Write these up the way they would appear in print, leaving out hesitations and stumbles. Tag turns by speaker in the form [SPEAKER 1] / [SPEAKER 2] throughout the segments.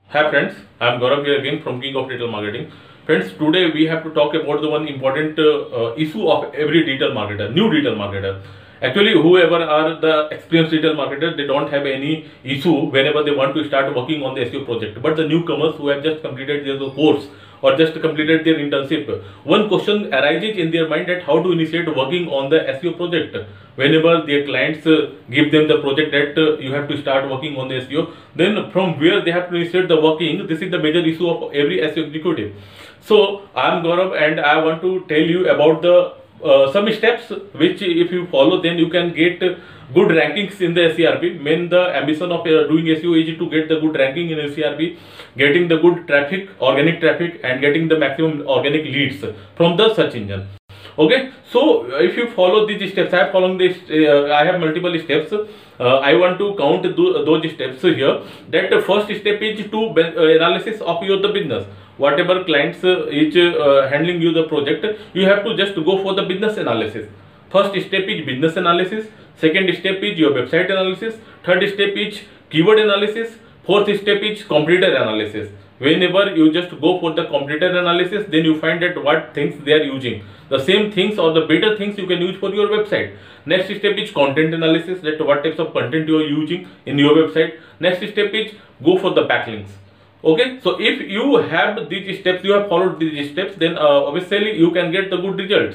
[SPEAKER 1] Hi friends, I am Gaurav here again from King of Digital Marketing. Friends, today we have to talk about the one important issue of every digital marketer, new digital marketer. Actually, whoever are the experienced digital marketer, they don't have any issue whenever they want to start working on the SEO project. But the newcomers who have just completed their course or just completed their internship, one question arises in their mind that how to initiate working on the SEO project. Whenever their clients give them the project that you have to start working on the SEO, then from where they have to initiate the working, this is the major issue of every SEO executive. So I am Gaurav and I want to tell you about the some steps which if you follow, then you can get good rankings in the SERP. Main the ambition of doing SEO is to get the good ranking in SERP, getting the good traffic, organic traffic, and getting the maximum organic leads from the search engine. Okay, so if you follow these steps, I am following this. I have multiple steps. I want to count those steps here. That the first step is to analysis of your the business. Whatever clients is handling you the project, you have to just go for the business analysis. First step is business analysis. Second step is your website analysis. Third step is keyword analysis. Fourth step is competitor analysis. Whenever you just go for the competitor analysis, then you find that what things they are using. The same things or the better things you can use for your website. Next step is content analysis, that what types of content you are using in your website. Next step is go for the backlinks. Okay, so if you have these steps, you have followed these steps, then obviously you can get the good results.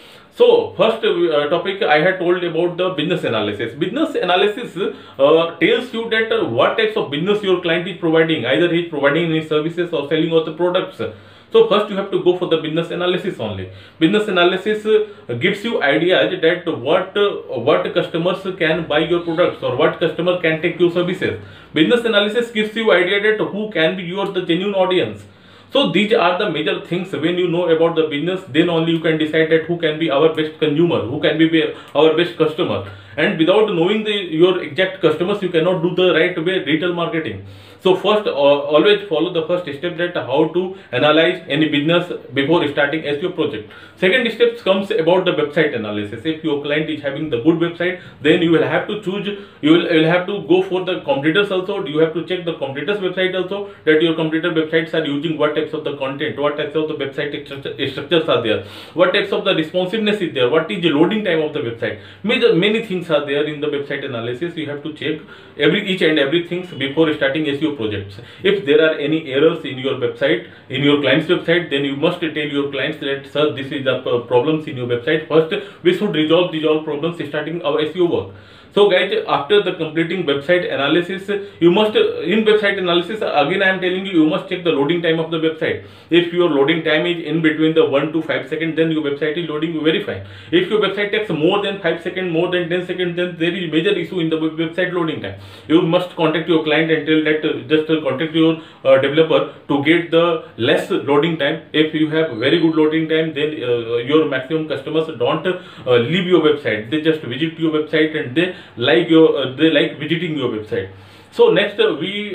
[SPEAKER 1] So first topic I had told about the business analysis. Business analysis tells you that what types of business your client is providing. Either he is providing any services or selling of the products. So first you have to go for the business analysis only. Business analysis gives you ideas that what customers can buy your products or what customer can take your services. Business analysis gives you idea that who can be your the genuine audience. So these are the major things. When you know about the business, then only you can decide that who can be our best consumer, who can be our best customer. And without knowing your exact customers, you cannot do the right way retail marketing. So first, always follow the first step, that how to analyze any business before starting SEO project. Second step comes about the website analysis. If your client is having the good website, then you will have to choose, you will have to go for the competitors also. You have to check the competitors website also, that your competitor websites are using what types of the content, what types of the website structures are there, what types of the responsiveness is there, what is the loading time of the website. Many things are there in the website analysis. You have to check each and every things before starting SEO projects. If there are any errors in your website, in your client's website, then you must tell your clients that sir, this is the problems in your website. First we should resolve these all problems starting our SEO work. So guys, after the completing website analysis, you must, in website analysis, again I am telling you, you must check the loading time of the website. If your loading time is in between the 1 to 5 seconds, then your website is loading very fine. If your website takes more than 5 seconds, more than 10 seconds, then there is major issue in the website loading time. You must contact your client and tell that just contact your developer to get the less loading time. If you have very good loading time, then your maximum customers don't leave your website. They just visit your website and they like visiting your website. So next we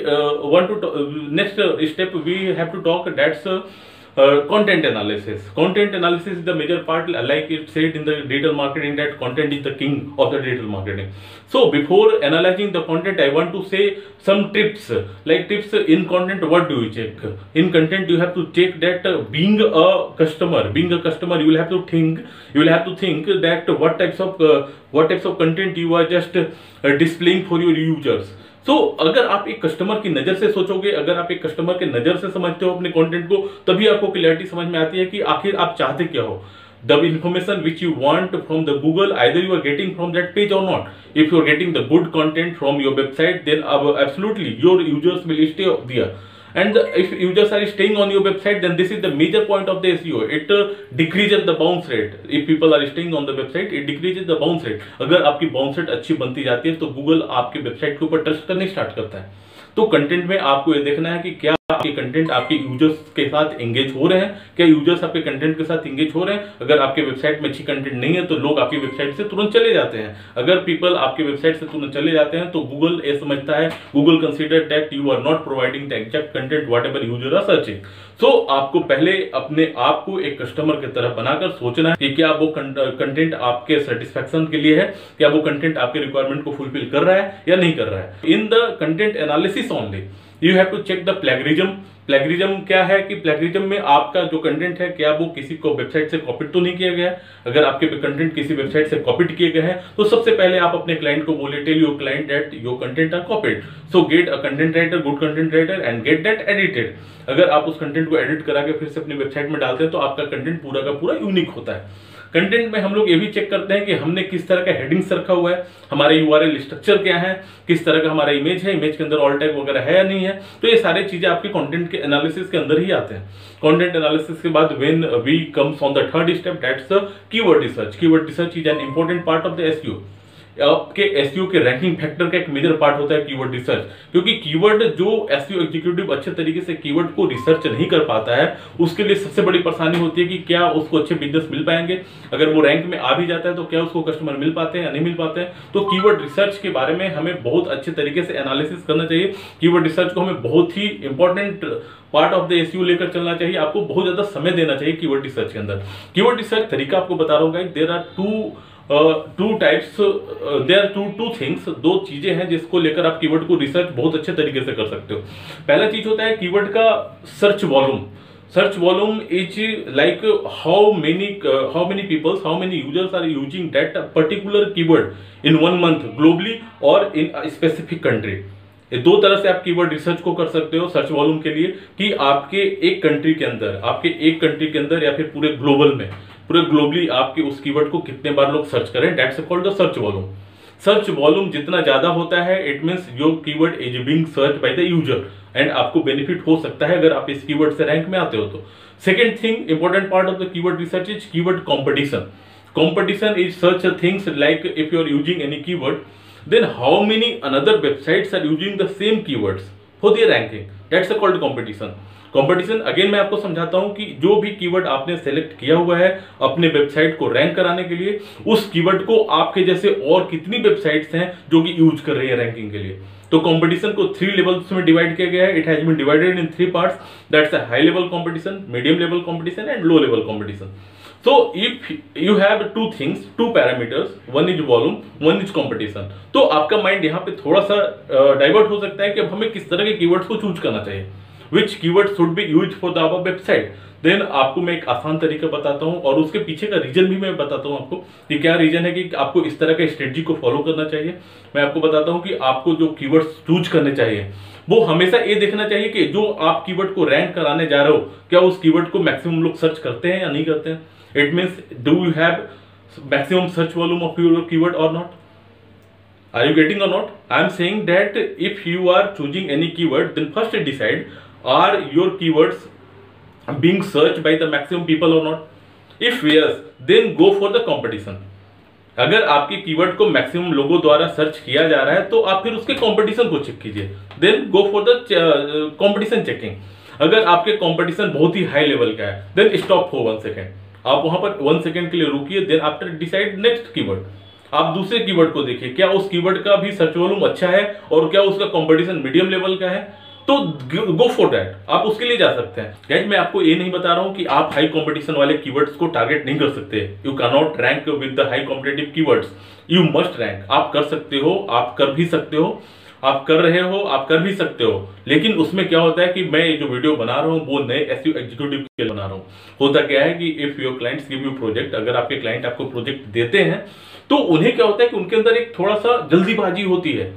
[SPEAKER 1] next step we have to talk, that's content analysis. Content analysis is the major part, like it said in the digital marketing, that content is the king of the digital marketing. So before analyzing the content, I want to say some tips. Like tips in content, what do you check? In content you have to check that being a customer, you will have to think that what types of content you are just displaying for your users. तो अगर आप एक customer की नजर से सोचोगे, अगर आप एक कस्टमर के नजर से समझते हो अपने कंटेंट को, तभी आपको क्लैरिटी समझ में आती है कि आखिर आप चाहते क्या हो. The information which you want from the Google, either you are getting from that page or not. If you are getting the good content from your website, then absolutely your users will stay there. And if users are staying on your website, then this is the major point of the SEO. It decreases the bounce rate. If people are staying on the website, it decreases the bounce rate. अगर आपकी bounce rate अच्छी बनती जाती है, तो Google आपके website के ऊपर ट्रस्ट करने स्टार्ट करता है. तो कंटेंट में आपको ये देखना है कि क्या आपके कंटेंट आपके यूजर्स के साथ एंगेज हो रहे हैं, क्या यूजर्स आपके कंटेंट के साथ एंगेज हो रहे हैं. अगर आपके वेबसाइट में अच्छी कंटेंट नहीं है, तो लोग आपकी वेबसाइट से तुरंत चले जाते हैं. अगर पीपल आपके वेबसाइट से तुरंत चले जाते हैं, तो गूगल ये समझता है, Google consider that you are not providing the exact content whatever user are searching. So आपको पहले अपने आप को एक कस्टमर की तरह बनाकर सोचना है कि क्या वो कंटेंट आपके सेटिस्फेक्शन के लिए है, क्या वो कंटेंट आपके रिक्वायरमेंट को फुलफिल कर रहा है या नहीं कर रहा है. In the content analysis only you have to check the plagiarism. Plagiarism क्या है कि प्लेगरिज्म में आपका जो कंटेंट है क्या वो किसी को वेबसाइट से कॉपीड तो नहीं किया गया है। अगर आपके कंटेंट किसी वेबसाइट से कॉपीड किए गए हैं तो सबसे पहले आप अपने क्लाइंट को बोले, tell your client that your content are copied, so get a content writer, good content writer and get that edited. अगर आप उस कंटेंट को एडिट करा के फिर से अपनी वेबसाइट में डालते हैं तो आपका कंटेंट पूरा का पूरा यूनिक होता है। कंटेंट में हम लोग ये भी चेक करते हैं कि हमने किस तरह का हेडिंग्स रखा हुआ है, हमारा यूआरएल स्ट्रक्चर क्या है, किस तरह का हमारा इमेज है, इमेज के अंदर ऑल टैग वगैरह है या नहीं है। तो ये सारी चीजें आपके कंटेंट के एनालिसिस के अंदर ही आते हैं। कंटेंट एनालिसिस के बाद when we comes on the third step, that's the keyword research. Keyword research is an important part of the SEO. आपके एसईओ के रैंकिंग फैक्टर का एक मेजर पार्ट होता है कीवर्ड रिसर्च, क्योंकि कीवर्ड जो एसईओ एग्जीक्यूटिव अच्छे तरीके से कीवर्ड को रिसर्च नहीं कर पाता है उसके लिए सबसे बड़ी परेशानी होती है कि क्या उसको अच्छे बिजनेस मिल पाएंगे, अगर वो रैंक में आ भी जाता है तो क्या उसको कस्टमर मिल पाते हैं या नहीं मिल पाते हैं। तो कीवर्ड रिसर्च के बारे में हमें बहुत अच्छे तरीके से एनालिसिस करना चाहिए। कीवर्ड रिसर्च को हमें बहुत ही important part of the SEO लेकर चलना चाहिए। आपको बहुत ज्यादा समय देना चाहिए कीवर्ड रिसर्च के अंदर। कीवर्ड रिसर्च तरीका आपको बता रहा हूँ guys, there are two types, there are two things, दो चीजें हैं जिसको लेकर आप कीवर्ड को रिसर्च बहुत अच्छे तरीके से कर सकते हो। पहला चीज होता है कीवर्ड का search volume. Search volume is like how many peoples, how many users are using that particular keyword in 1 month globally और इन स्पेसिफिक कंट्री। ये दो तरह से आप कीवर्ड रिसर्च को कर सकते हो सर्च वॉल्यूम के लिए, कि आपके एक कंट्री के अंदर या फिर पूरे ग्लोबल में, पूरे ग्लोबली आपके उस कीवर्ड को कितने बार लोग सर्च करें, that's called the search volume. Search volume जितना ज्यादा होता है it means your keyword is being search by the user and आपको बेनिफिट हो सकता है अगर आप इस कीवर्ड से रैंक में आते हो तो। Second thing, important part of the keyword research is keyword competition. Competition is such a things like if you are using any keyword, then how many another websites are using the same keywords for their ranking. That's called competition. Competition again मैं आपको समझाता हूं कि जो भी keyword आपने select किया हुआ है अपने वेबसाइट को रैंक कराने के लिए, उस कीवर्ड को आपके जैसे और कितनी वेबसाइट्स हैं जो कि यूज कर रही है रैंकिंग के लिए। तो कंपटीशन को 3 लेवल्स में डिवाइड किया गया है। It has been divided in 3 parts, that's a high level competition, medium level competition and low level competition. So if you have two things, two parameters, one is volume, one is competition, तो आपका mind यहाँ पे थोड़ा सा divert हो सकता है कि अब हमें किस तरह के कीवर्ड्स को चूज करना चाहिए, which keyword should be used for the above website। Then आपको मैं एक आसान तरीका बताता हूँ और उसके पीछे का रीजन भी मैं बताता हूँ आपको कि क्या रीजन है कि आपको इस तरह के स्ट्रेटजी को फॉलो करना चाहिए। मैं आपको बताता हूँ कि आपको जो कीवर्ड्स चूज करने चाहिए वो हमेशा ये देखना चाहिए कि जो आप कीवर्ड को रैंक कराने जा रहे हो क्या उस कीवर्ड को मैक्सिमम लोग सर्च करते हैं या नहीं करते हैं। It means, do you have maximum search volume of your keyword or not? Are you getting or not? I am saying that if you are choosing any keyword, then first decide, are your keywords being searched by the maximum people or not? If yes, then go for the competition. अगर आपके keyword को maximum लोगों द्वारा search किया जा रहा है तो आप फिर उसके कंपटीशन को चेक कीजिए, then go for the competition checking. अगर आपके कंपटीशन बहुत ही हाई लेवल का है देन स्टॉप फॉर 1 सेकेंड, आप वहां पर 1 सेकेंड के लिए रुकिए, then after decide next keyword. आप दूसरे कीवर्ड को देखिए क्या उस कीवर्ड का भी सर्च वॉल्यूम अच्छा है और क्या उसका कंपटीशन मीडियम लेवल का है, तो गो फॉर दैट, आप उसके लिए जा सकते हैं। गाइस मैं आपको ये नहीं बता रहा हूं कि आप हाई कंपटीशन वाले कीवर्ड्स को टारगेट नहीं कर सकते। You can not rank with the high competitive keywords, you must rank. आप कर सकते हो, आप कर भी सकते हो, आप कर रहे हो, आप कर भी सकते हो, लेकिन उसमें क्या होता है कि मैं ये जो वीडियो बना रहा हूँ वो नए एसईओ एग्जीक्यूटिव के लिए बना रहा हूँ। होता क्या है कि if your clients give you project, अगर आपके क्लाइंट आपको प्रोजेक्ट देते हैं तो उन्हें क्या होता है कि उनके अंदर एक थोड़ा सा जल्दीबाजी होती है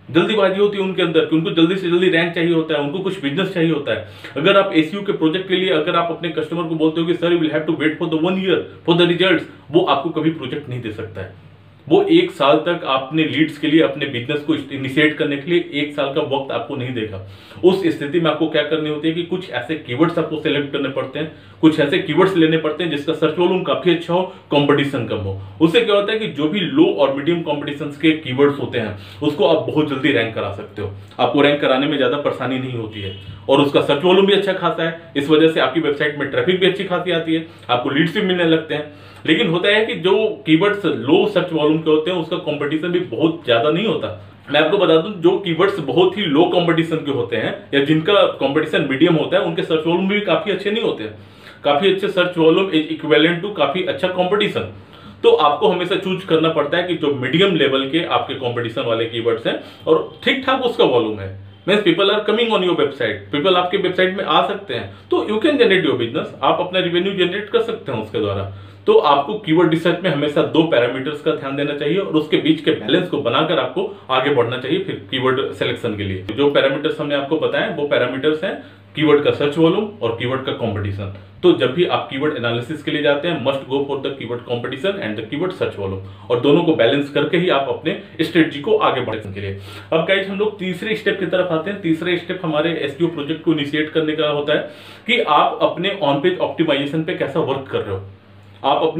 [SPEAKER 1] उनके अंदर कि उनको जल्दी से जल्दी रैंक चाहिए होता है, उनको कुछ बिजनेस चाहिए होता है। अगर आप एसईओ के प्रोजेक्ट के लिए अगर आप अपने कस्टमर को बोलते हो कि sir you will have to wait for the 1 year for the results, वो आपको कभी प्रोजेक्ट नहीं दे सकता है। वो 1 साल तक आपने लीड्स के लिए अपने बिजनेस को इनिशिएट करने के लिए 1 साल का वक्त आपको नहीं देगा। उस स्थिति में आपको क्या करनी होती है कि कुछ ऐसे कीवर्ड्स आपको सेलेक्ट करने पड़ते हैं, कुछ ऐसे कीवर्ड्स लेने पड़ते हैं जिसका सर्च वॉल्यूम काफी अच्छा हो, कंपटीशन कम हो। उससे क्या होता है कि जो भी लो और मीडियम कंपटीशन के कीवर्ड्स होते हैं उसको आप बहुत जल्दी रैंक करा सकते हो, आपको रैंक कराने में ज्यादा परेशानी नहीं होती है और उसका सर्च वॉल्यूम भी अच्छा खासा है। इस वजह से आपकी वेबसाइट में ट्रैफिक भी अच्छी खासी आती है, आपको लीड्स भी मिलने लगते हैं। लेकिन होता है कि जो कीवर्ड्स लो सर्च वॉल्यूम के होते हैं उसका कंपटीशन भी बहुत ज्यादा नहीं होता। मैं आपको बता दूं जो कीवर्ड्स बहुत ही लो कंपटीशन के होते हैं या जिनका कंपटीशन मीडियम होता है उनके सर्च वॉल्यूम भी काफी अच्छे नहीं होते हैं। काफी अच्छे search volume is equivalent to काफी अच्छा कंपटीशन। तो आपको हमेशा चूज करना पड़ता है कि जो मीडियम लेवल के आपके कंपटीशन वाले कीवर्ड्स हैं और ठीक ठाक उसका वॉल्यूम है, means people are coming on your website, people आपके वेबसाइट में आ सकते हैं, तो you can generate your business, आप अपना रेवेन्यू जनरेट कर सकते हैं उसके द्वारा। तो आपको कीवर्ड रिसर्च में हमेशा 2 पैरामीटर्स का ध्यान देना चाहिए और उसके बीच के बैलेंस को बनाकर आपको आगे बढ़ना चाहिए फिर कीवर्ड सिलेक्शन के लिए। जो पैरामीटर्स हमने आपको बताए वो पैरामीटर्स हैं कीवर्ड का सर्च वॉल्यूम और कीवर्ड का कंपटीशन। तो जब भी आप कीवर्ड एनालिसिस के लिए जाते हैं, must go for the keyword competition and the keyword search volume, और दोनों को बैलेंस करके ही आप अपने स्ट्रेटजी को आगे बढ़ने के लिए। अब गाइस हम लोग तीसरे स्टेप की तरफ आते हैं। तीसरे स्टेप हमारे एसईओ प्रोजेक्ट को इनिशिएट करने का होता है कि आप अपने ऑन पेज ऑप्टिमाइजेशन पे कैसा वर्क कर रहे हो। आप अपने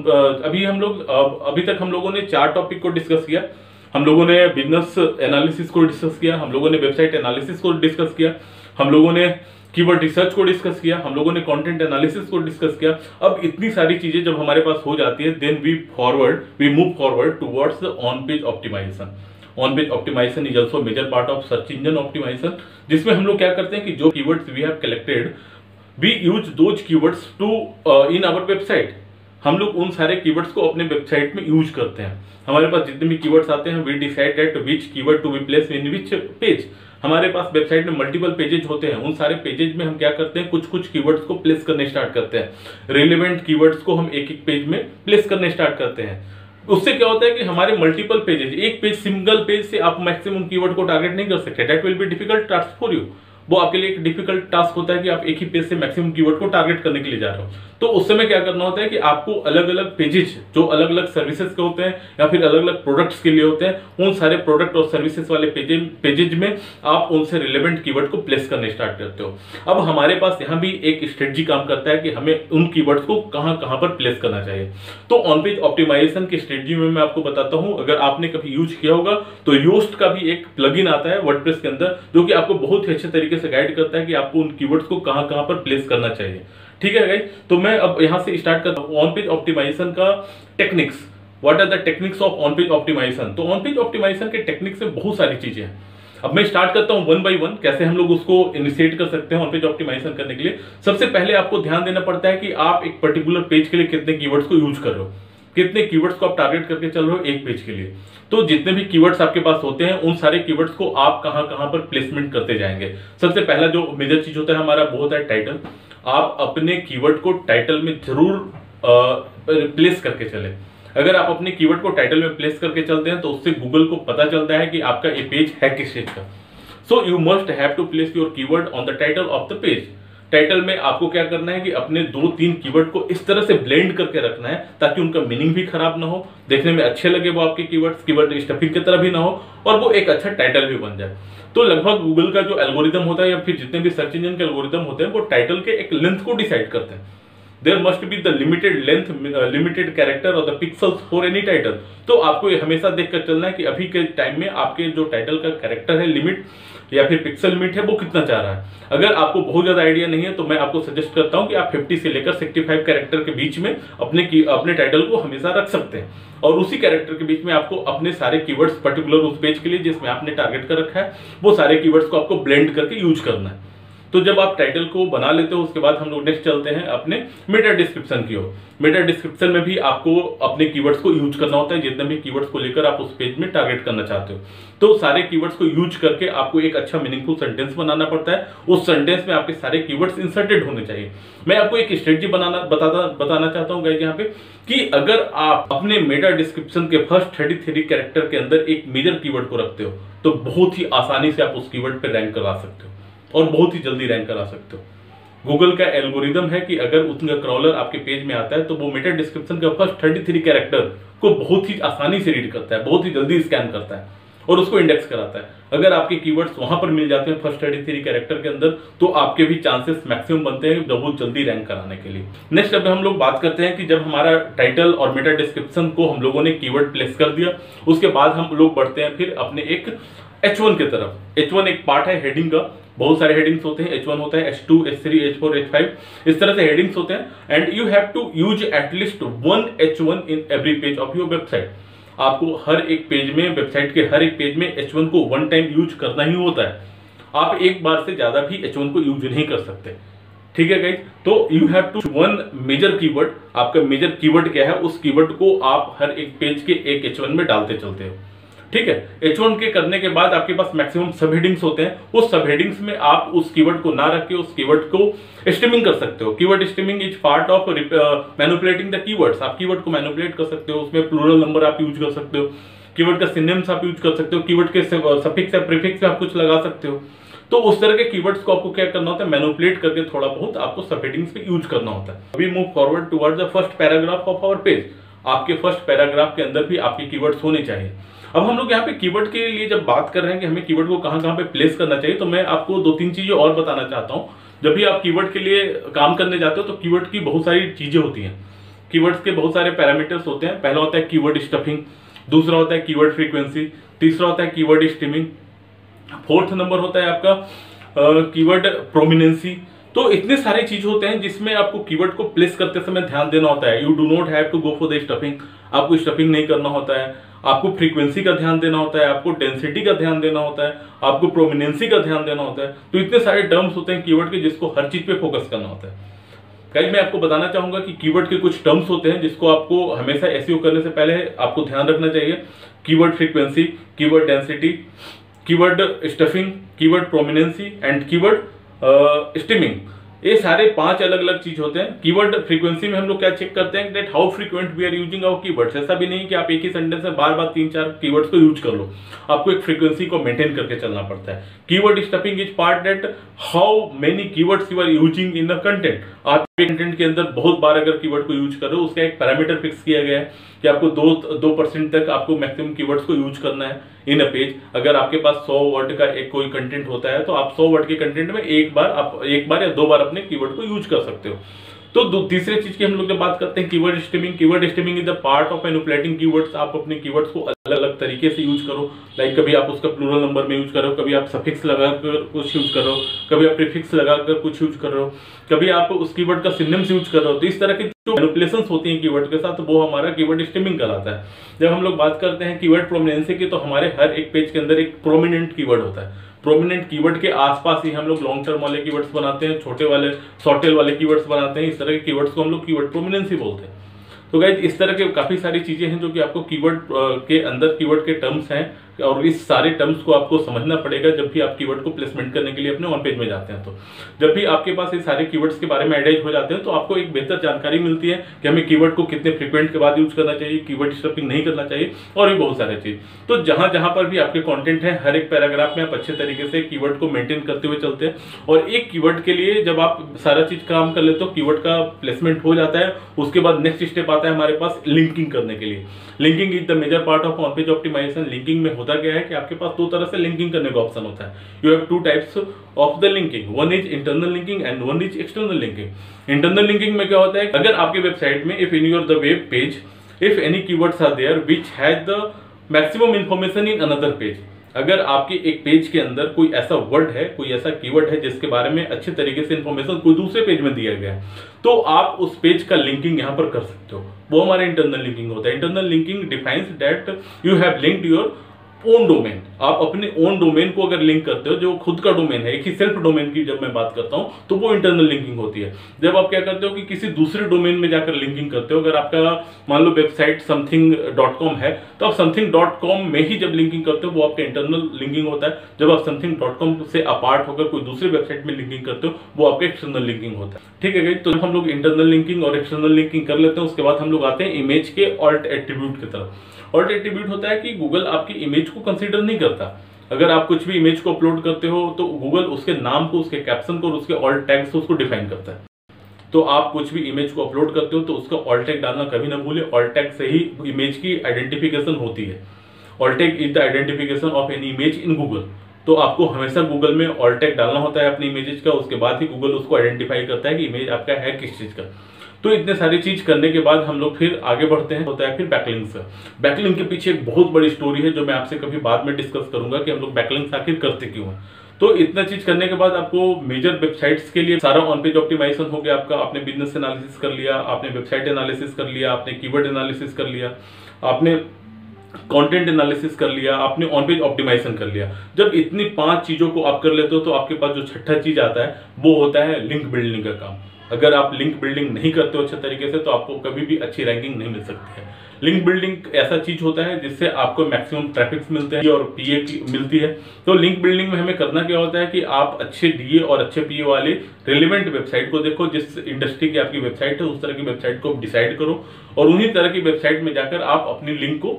[SPEAKER 1] अभी तक हम लोगों ने 4 टॉपिक को डिस्कस किया। हम लोगों ने बिजनेस एनालिसिस को डिस्कस किया, हम लोगों ने वेबसाइट एनालिसिस को डिस्कस किया, हम लोगों ने कीवर्ड रिसर्च को डिस्कस किया, हम लोगों ने कंटेंट एनालिसिस को डिस्कस किया। अब इतनी सारी चीजें जब हमारे पास हो जाती है, then we move forward towards the on page optimization. On page optimization is also major part of search engine optimization, जिसमें हम लोग क्या करते हैं कि जो keywords we have collected, we use those keywords to in our website. हम लोग उन सारे कीवर्ड्स को अपने वेबसाइट में यूज करते हैं। हमारे पास जितने भी कीवर्ड्स आते हैं, we decide that which keyword to be place in which page. हमारे पास वेबसाइट में मल्टीपल पेजेज होते हैं, उन सारे पेजेज में हम क्या करते हैं, कुछ कुछ कीवर्ड्स को प्लेस करने स्टार्ट करते हैं। रिलेवेंट कीवर्ड्स को हम एक एक पेज में प्लेस करने स्टार्ट करते हैं। उससे क्या होता है कि हमारे मल्टीपल पेजेज, एक पेज सिंगल पेज से आप मैक्सिमम कीवर्ड को टारगेट नहीं कर सकते। That will be difficult task for you. वो आपके लिए एक डिफिकल्ट टास्क होता है कि आप एक ही पेज से मैक्सिमम कीवर्ड को टारगेट करने के लिए जा रहे हो। तो उस समय क्या करना होता है कि आपको अलग अलग पेजेस जो अलग अलग सर्विसेज के होते हैं या फिर अलग अलग प्रोडक्ट्स के लिए होते हैं, उन सारे प्रोडक्ट और सर्विसेज वाले पेजेज में आप उनसे रिलेवेंट कीवर्ड को प्लेस करने स्टार्ट करते हो। अब हमारे पास यहाँ भी एक स्ट्रेटजी काम करता है कि हमें उन कीवर्ड्स को कहाँ कहाँ पर प्लेस करना चाहिए। तो ऑन पेज ऑप्टिमाइजेशन की स्ट्रेटजी में मैं आपको बताता हूँ। अगर आपने कभी यूज किया होगा तो योस्ट का भी एक प्लगइन आता है वर्डप्रेस के अंदर, जो कि आपको बहुत ही अच्छे तरीके से गाइड करता है कि आपको उन कीवर्ड्स को कहां कहां पर प्लेस करना चाहिए। ठीक है गाइस, तो मैं अब यहां से स्टार्ट करता हूं ऑन पेज ऑप्टिमाइजेशन का techniques. What are the techniques of on page optimization. तो ऑन पेज ऑप्टिमाइजेशन के टेक्निक्स में बहुत सारी चीजें हैं। अब मैं स्टार्ट करता हूं 1 बाय 1 कैसे हम लोग उसको इनिशिएट कर सकते हैं ऑन पेज ऑप्टिमाइजेशन करने के लिए। सबसे पहले आपको ध्यान देना पड़ता है कि आप एक पर्टिकुलर पेज के लिए कितने कीवर्ड्स को यूज कर रहे हो, कितने कीवर्ड्स को आप टारगेट करके चल रहे हो एक पेज के लिए। तो जितने भी कीवर्ड्स आपके पास होते हैं, उन सारे कीवर्ड्स को आप कहां कहां पर प्लेसमेंट करते जाएंगे। सबसे पहला जो मेजर चीज होता है हमारा वो होता है टाइटल। आप अपने कीवर्ड को टाइटल में जरूर प्लेस करके चले। अगर आप अपने कीवर्ड को टाइटल में प्लेस करके चलते हैं तो उससे गूगल को पता चलता है कि आपका ये पेज है किस चीज का। So you must have to place your keyword on the title of the page. Title में आपको क्या करना है कि अपने 2-3 कीवर्ड को इस तरह से ब्लेंड करके रखना है ताकि उनका मीनिंग भी खराब ना हो, देखने में अच्छे लगे वो आपके कीवर्ड स्टफिंग की तरह भी ना हो, और वो एक अच्छा टाइटल भी बन जाए। तो लगभग गूगल का जो एल्गोरिदम होता है या फिर जितने भी सर्च इंजन के एल्गोरिदम होते हैं, वो टाइटल के एक लेंथ को डिसाइड करते हैं। There must be the limited length, limited character और the pixels for any title. तो आपको ये हमेशा देखकर चलना है कि अभी के टाइम में आपके जो टाइटल का कैरेक्टर है लिमिट या फिर पिक्सल लिमिट है वो कितना चाह रहा है। अगर आपको बहुत ज्यादा आइडिया नहीं है तो मैं आपको सजेस्ट करता हूं कि आप 50 से लेकर 65 कैरेक्टर के बीच में अपने टाइटल को हमेशा रख सकते हैं, और उसी कैरेक्टर के बीच में आपको अपने सारे कीवर्ड्स पर्टिकुलर उस पेज के लिए जिसमें आपने टारगेट कर रखा है वो सारे कीवर्ड्स को आपको ब्लेंड करके यूज करना है। तो जब आप टाइटल को बना लेते हो उसके बाद हम लोग नेक्स्ट चलते हैं अपने मेटा डिस्क्रिप्शन की ओर। मेटा डिस्क्रिप्शन में भी आपको अपने कीवर्ड्स को यूज करना होता है, जितने भी कीवर्ड्स को लेकर आप उस पेज में टारगेट करना चाहते हो। तो सारे कीवर्ड्स को यूज करके आपको एक अच्छा मीनिंगफुल सेंटेंस बनाना पड़ता है। उस सेंटेंस में आपके सारे कीवर्ड्स इंसर्टेड होने चाहिए। मैं आपको एक स्ट्रेटजी बताना चाहता हूँ गाइस यहाँ पे कि अगर आप अपने मेटा डिस्क्रिप्शन के फर्स्ट 33 कैरेक्टर के अंदर एक मेजर कीवर्ड को रखते हो तो बहुत ही आसानी से आप उस कीवर्ड पे रैंक करा सकते हो और बहुत ही जल्दी रैंक करा सकते हो। गूगल का एल्गोरिदम है कि अगर उनका क्रॉलर आपके पेज में आता है तो वो मेटा डिस्क्रिप्शन का फर्स्ट 33 कैरेक्टर को बहुत ही आसानी से रीड करता है, बहुत ही जल्दी स्कैन करता है और उसको इंडेक्स कराता है। अगर आपके कीवर्ड्स वहां पर मिल जाते हैं फर्स्ट 33 कैरेक्टर के अंदर, तो आपके भी चांसेस मैक्सिमम बनते हैं बहुत जल्दी रैंक कराने के लिए। नेक्स्ट अब हम लोग बात करते हैं कि जब हमारा टाइटल और मेटा डिस्क्रिप्शन को हम लोगों ने कीवर्ड प्लेस कर दिया, उसके बाद हम लोग बढ़ते हैं फिर अपने एक H1 की तरफ। H1 एक पार्ट है हेडिंग का। बहुत सारे हेडिंग्स होते हैं। H1 होता है, H2, H3, H4, H5, इस तरह से हेडिंग्स होते हैं। And you have to use at least 1 H1 in every page of your website. आपको हर एक पेज में, वेबसाइट के हर एक पेज में H1 को 1 टाइम यूज करना ही होता है। आप एक बार से ज्यादा भी H1 को यूज नहीं कर सकते। ठीक है गाइस, तो you have to 1 major keyword. आपका मेजर कीवर्ड क्या है, उस कीवर्ड को आप हर एक पेज के एक H1 में डालते चलते हो। ठीक है। H1 के करने के बाद आपके पास मैक्सिमम सब हेडिंग्स होते हैं, उस सब हेडिंग्स में आप उस कीवर्ड को ना रख के उस कीवर्ड को स्ट्रीमिंग कर सकते हो। Keyword streaming is part of manipulating the keywords. आप कीवर्ड को मैनिपुलेट कर सकते हो, उसमें प्लूरल नंबर आप यूज कर सकते हो, कीवर्ड का सिनोनिम्स आप यूज कर सकते हो, कीवर्ड के सफिक्स या प्रीफिक्स में आप कुछ लगा सकते हो। तो उस तरह के कीवर्ड्स को आपको क्या करना होता है, मैनिपुलेट करके थोड़ा बहुत आपको सब हेडिंग्स पे यूज करना होता है। अभी move forward towards the first paragraph of our page. आपके फर्स्ट पैराग्राफ के अंदर भी आपके कीवर्ड्स होने चाहिए। अब हम लोग यहाँ पे कीवर्ड के लिए जब बात कर रहे हैं कि हमें कीवर्ड को कहाँ पे प्लेस करना चाहिए, तो मैं आपको 2-3 चीजें और बताना चाहता हूँ। जब भी आप कीवर्ड के लिए काम करने जाते हो तो कीवर्ड की बहुत सारी चीजें होती हैं, कीवर्ड्स के बहुत सारे पैरामीटर्स होते हैं। पहला होता है कीवर्ड स्टफिंग, दूसरा होता है कीवर्ड फ्रीक्वेंसी, तीसरा होता है कीवर्ड स्ट्रीमिंग, फोर्थ नंबर होता है आपका कीवर्ड प्रोमिनेंसी। तो इतने सारे चीज होते हैं जिसमें आपको कीवर्ड को प्लेस करते समय ध्यान देना होता है। You do not have to go for the stuffing, आपको स्टफिंग नहीं करना होता है। आपको फ्रीक्वेंसी का ध्यान देना होता है, आपको डेंसिटी का ध्यान देना होता है, आपको प्रोमिनेंसी का ध्यान देना होता है। तो इतने सारे टर्म्स होते हैं कीवर्ड के जिसको हर चीज पे फोकस करना होता है। गाइस मैं आपको बताना चाहूंगा कि कीवर्ड के कुछ टर्म्स होते हैं जिसको आपको हमेशा एसईओ करने से पहले आपको ध्यान रखना चाहिए। Keyword frequency, keyword density, keyword stuffing, keyword prominency and keyword streaming. ये सारे 5 अलग अलग चीज होते हैं। कीवर्ड फ्रीक्वेंसी में हम लोग क्या चेक करते हैं that how frequent we are using our keywords. ऐसा भी नहीं कि आप एक ही सेंटेंस में बार बार 3-4 कीवर्ड्स को यूज कर लो, आपको एक फ्रीक्वेंसी को मेंटेन करके चलना पड़ता है। Keyword stuffing is part that how many keywords you are using in the content. आप कंटेंट के अंदर बहुत बार अगर कीवर्ड को यूज कर रहे हो, उसका एक पैरामीटर फिक्स किया गया है कि आपको 2% तक आपको मैक्सिमम कीवर्ड्स को यूज करना है इन अ पेज। अगर आपके पास 100 वर्ड का एक कोई कंटेंट होता है तो आप 100 वर्ड के कंटेंट में एक बार या 2 बार अपने कीवर्ड को यूज कर सकते हो। तो तीसरे चीज की हम लोग जब बात करते हैं keyword streaming. Keyword streaming is the part of manipulating keywords. आप अपने कीवर्ड्स को अलग अलग तरीके से यूज करो। लाइक कभी आप उसका प्लूरल नंबर में यूज कर रहे हो, कभी आप सफिक्स लगाकर कुछ यूज कर रहे हो, कभी आप प्रीफिक्स लगाकर कुछ यूज कर रहे हो, कभी आप उस कीवर्ड का सिनोनिम्स यूज कर रहे हो। तो इस तरह की जो मैनिपुलेशंस होती हैं कीवर्ड के साथ, वो हमारा कीवर्ड स्ट्रीमिंग कहलाता है। जब हम लोग बात करते हैं कीवर्ड प्रोमिनेंसी की, तो हमारे हर एक पेज के अंदर एक प्रोमिनेंट कीवर्ड होता है। प्रोमिनेंट कीवर्ड के आसपास ही हम लोग लॉन्ग टर्म वाले कीवर्ड्स बनाते हैं, छोटे वाले शॉर्ट टेल वाले कीवर्ड्स बनाते हैं। इस तरह के कीवर्ड्स को हम लोग कीवर्ड प्रोमिनेंसी बोलते हैं। तो गाइस इस तरह के काफी सारी चीजें हैं जो कि आपको कीवर्ड के अंदर कीवर्ड के टर्म्स हैं, और इस सारे टर्म्स को आपको समझना पड़ेगा जब भी आप कीवर्ड को प्लेसमेंट करने के लिए अपने ऑन पेज में जाते हैं। तो जब भी आपके पास ये सारे कीवर्ड्स के बारे में आइडिया हो जाते हैं तो आपको एक बेहतर जानकारी मिलती है कि हमें कीवर्ड को कितने फ्रीक्वेंट के बाद यूज करना चाहिए, कीवर्ड स्टफिंग नहीं करना चाहिए, और भी बहुत सारे चीज। तो जहां जहां पर भी आपके कंटेंट है, हर एक पैराग्राफ में आप अच्छे तरीके से कीवर्ड को मेंटेन करते हुए चलते हैं। और एक कीवर्ड के लिए जब आप सारा चीज काम कर लेते हो, कीवर्ड का प्लेसमेंट हो जाता है, उसके बाद नेक्स्ट स्टेप आता है हमारे पास लिंकिंग करने के लिए। Linking is the major part of on page optimization. Linking में होता क्या है कि आपके पास 2 तरह से लिंकिंग करने का ऑप्शन होता है। You have 2 types of the linking, one is internal linking and one is external linking. Internal linking में क्या होता है, अगर आपके वेबसाइट में if in your the web page if any keywords are there which has the maximum information in another page. अगर आपके एक पेज के अंदर कोई ऐसा वर्ड है, कोई ऐसा कीवर्ड है जिसके बारे में अच्छे तरीके से इंफॉर्मेशन कोई दूसरे पेज में दिया गया है, तो आप उस पेज का लिंकिंग यहां पर कर सकते हो। वो हमारा इंटरनल लिंकिंग होता है। Internal linking defines that you have linked your own domain. आप अपने ओन डोमेन को अगर लिंक करते हो, जो खुद का डोमेन है, एक ही सेल्फ डोमेन की जब मैं बात करता हूं, तो वो इंटरनल लिंकिंग होती है। जब आप क्या करते हो कि किसी दूसरे डोमेन में जाकर लिंकिंग करते हो, अगर आपका मान लो वेबसाइट something.com है, तो आप something.com में ही जब लिंकिंग करते हो वो आपका इंटरनल लिंकिंग होता है। जब आप something.com से अपार्ट होकर कोई दूसरे वेबसाइट में लिंकिंग करते हो, वो आपका एक्सटर्नल लिंकिंग होता है। ठीक है, तो हम लोग इंटरनल लिंकिंग और एक्सटर्नल लिंकिंग कर लेते हैं। उसके बाद हम लोग आते हैं इमेज के ऑल्ट एट्रीब्यूट की तरफ। ऑल्ट एट्रीब्यूट होता है कि गूगल आपकी इमेज को कंसीडर नहीं करता। अगर आप कुछ भी इमेज को अपलोड करते हो तो गूगल उसके नाम को, उसके कैप्शन को और उसके ऑल्ट टैग से उसको डिफाइन करता है। तो आप कुछ भी इमेज को अपलोड करते हो तो उसका ऑल्ट टैग डालना कभी ना भूले। ऑल्ट टैग से ही इमेज की आइडेंटिफिकेशन होती है। Alt tag is the identification of any image in Google. तो आपको हमेशा गूगल में ऑल्ट टैग डालना होता है अपनी इमेजेस का, उसके बाद ही गूगल उसको आइडेंटिफाई करता है कि इमेज आपका है किस चीज का। तो इतने सारी चीज करने के बाद हम लोग फिर आगे बढ़ते हैं, होता है फिर बैकलिंक्स का। बैकलिंक के पीछे एक बहुत बड़ी स्टोरी है जो मैं आपसे कभी बाद में डिस्कस करूंगा कि हम लोग बैकलिंक्स आखिर करते क्यों हैं। तो इतना चीज करने के बाद आपको मेजर वेबसाइट्स के लिए सारा ऑन पेज ऑप्टिमाइजेशन हो गया आपका। आपने बिजनेस एनालिसिस कर लिया, आपने वेबसाइट एनालिसिस कर लिया, आपने कीवर्ड एनालिसिस कर लिया, आपने कंटेंट एनालिसिस कर लिया, आपने ऑन पेज ऑप्टिमाइजेशन कर लिया। जब इतनी 5 चीजों को आप कर लेते हो तो आपके पास जो छठा चीज आता है वो होता है लिंक बिल्डिंग का काम। अगर आप लिंक बिल्डिंग नहीं करते हो अच्छे तरीके से तो आपको कभी भी अच्छी रैंकिंग नहीं मिल सकती है। लिंक बिल्डिंग ऐसा चीज होता है जिससे आपको मैक्सिमम ट्रैफिक मिलते हैं और पीए मिलती है। तो लिंक बिल्डिंग में हमें करना क्या होता है कि आप अच्छे डीए और अच्छे पीए वाले रिलेवेंट वेबसाइट को देखो, जिस इंडस्ट्री की आपकी वेबसाइट है उस तरह की वेबसाइट को डिसाइड करो और उन्हीं तरह की वेबसाइट में जाकर आप अपनी लिंक को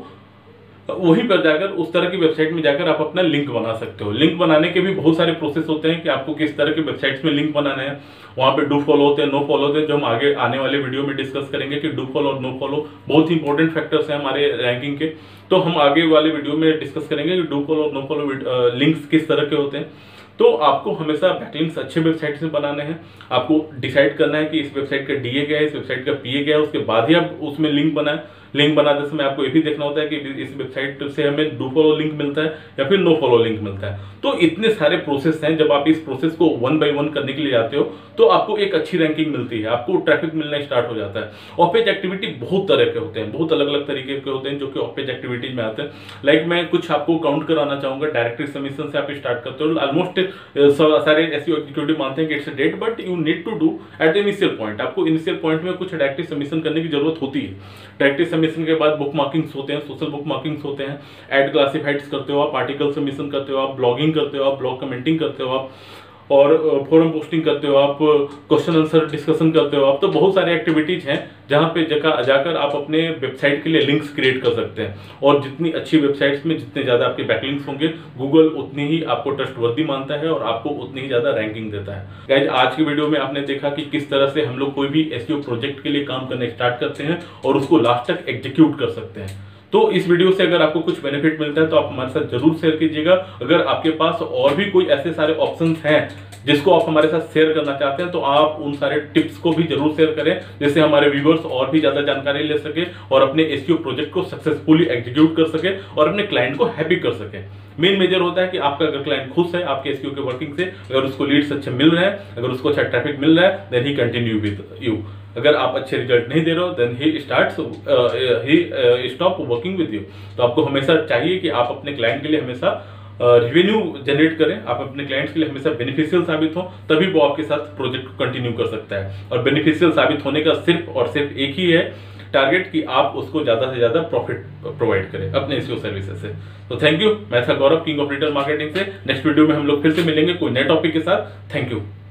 [SPEAKER 1] वहीं पर जाकर उस तरह की वेबसाइट में जाकर आप अपना लिंक बना सकते हो। लिंक बनाने के भी बहुत सारे प्रोसेस होते हैं कि आपको किस तरह के वेबसाइट्स में लिंक बनाना है। वहां पे डू फॉलो होते हैं, नो फॉलो होते हैं, जो हम आगे आने वाले वीडियो में डिस्कस करेंगे कि डू फॉलो और नो फॉलो बहुत ही इंपॉर्टेंट फैक्टर्स हैं हमारे रैंकिंग के। तो हम आगे वाले वीडियो में डिस्कस करेंगे कि डू फॉलो और नो फॉलो लिंक्स किस तरह के होते हैं। तो आपको हमेशा बैकलिंक्स अच्छे वेबसाइट से बनाने हैं। आपको डिसाइड करना है कि इस वेबसाइट का डीए क्या है, इस वेबसाइट का पीए क्या है, उसके बाद ही आप उसमें लिंक बनाए। लिंक बनाते समय आपको ये भी देखना होता है कि इस वेबसाइट से हमें डू फॉलो लिंक मिलता है या फिर नो फॉलो लिंक मिलता है। तो इतने सारे प्रोसेस हैं, जब आप इस प्रोसेस को 1 by 1 करने के लिए जाते हो तो आपको एक अच्छी रैंकिंग मिलती है, आपको ट्रैफिक मिलना स्टार्ट हो जाता है। ऑफ पेज एक्टिविटी बहुत तरह के होते हैं, बहुत अलग अलग तरीके के होते हैं जो कि ऑफ पेज एक्टिविटीज में आते हैं। लाइक मैं कुछ आपको काउंट कराना चाहूंगा। डायरेक्टरी सबमिशन से आप स्टार्ट करते हो। ऑलमोस्ट सारे एसईओ एग्जीक्यूटिव मानते हैं कि it's a date, but you need to do at the initial point. आपको इनिशियल पॉइंट में कुछ डायरेक्टरी सबमिशन करने की जरूरत होती है। डायरेक्टरी सबमिशन के बाद बुक मार्किंग्स होते हैं, सोशल बुक मार्किंग्स होते हैं, एड क्लासिफाइड्स करते हो आप, आर्टिकल सबमिशन करते हो आप, ब्लॉगिंग करते हो आप, ब्लॉग कमेंटिंग करते हो आप, और फोरम पोस्टिंग करते हो आप, क्वेश्चन आंसर डिस्कशन करते हो आप। तो बहुत सारी एक्टिविटीज हैं जहां पे जाकर आप अपने वेबसाइट के लिए लिंक्स क्रिएट कर सकते हैं। और जितनी अच्छी वेबसाइट्स में जितने ज्यादा आपके बैकलिंक्स होंगे, गूगल उतनी ही आपको ट्रस्टवर्दी मानता है और आपको उतनी ही ज्यादा रैंकिंग देता है। गाइस, आज की वीडियो में आपने देखा कि किस तरह से हम लोग कोई भी एसईओ प्रोजेक्ट के लिए काम करना स्टार्ट करते हैं और उसको लास्ट तक एग्जीक्यूट कर सकते हैं। तो इस वीडियो से अगर आपको कुछ बेनिफिट मिलता है तो आप हमारे साथ जरूर शेयर कीजिएगा। अगर आपके पास और भी कोई ऐसे सारे ऑप्शंस हैं जिसको आप हमारे साथ शेयर करना चाहते हैं तो आप उन सारे टिप्स को भी जरूर शेयर करें, जिससे हमारे व्यूअर्स और भी ज्यादा जानकारी ले सके और अपने एसईओ प्रोजेक्ट को सक्सेसफुली एग्जीक्यूट कर सके और अपने क्लाइंट को हैप्पी कर सके। मेन मेजर होता है कि आपका अगर क्लाइंट खुश है आपके एसईओ के वर्किंग से, अगर उसको लीड्स अच्छे मिल रहे हैं, अगर उसको अच्छा ट्रैफिक मिल रहा है, then he continue with you. अगर आप अच्छे रिजल्ट नहीं दे रहे हो then he stop working with you. तो आपको हमेशा चाहिए कि आप अपने क्लाइंट के लिए हमेशा रेवेन्यू जनरेट करें, आप अपने क्लाइंट्स के लिए हमेशा बेनिफिशियल साबित हो, तभी वो आपके साथ प्रोजेक्ट को कंटिन्यू कर सकता है। और बेनिफिशियल साबित होने का सिर्फ और सिर्फ एक ही है टारगेट, कि आप उसको ज्यादा से ज्यादा प्रॉफिट प्रोवाइड करें अपने एसईओ सर्विसेज से। तो थैंक यू। मैं था Gaurav, king of digital marketing से। नेक्स्ट वीडियो में हम लोग फिर से मिलेंगे कोई नए टॉपिक के साथ। Thank you.